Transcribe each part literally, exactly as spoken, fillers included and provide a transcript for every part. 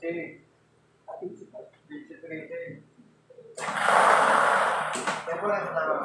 Si Vice President. Yan po lang sa tama.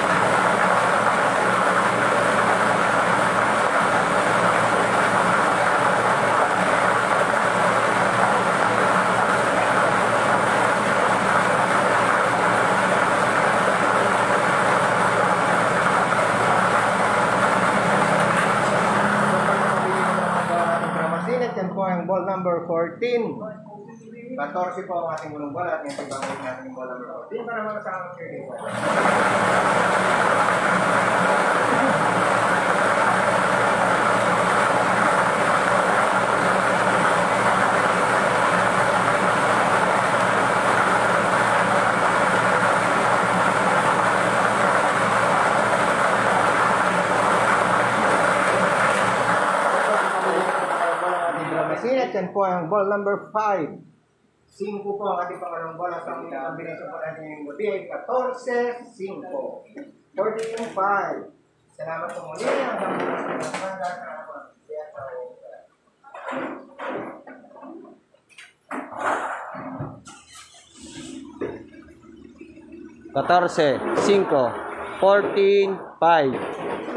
Yan po ang ball number fourteen. fourteen po ang ating bulong bola at yung pagbabalik natin yung ball number fourteen para makasama kayo dito. Yan po ang ball number five. five po ang ating pangalawang bola sa combination po natin yung buti ay fourteen five. fourteen five. Salamat po muli. Hanggang bukas na naman. fourteen five. fourteen five.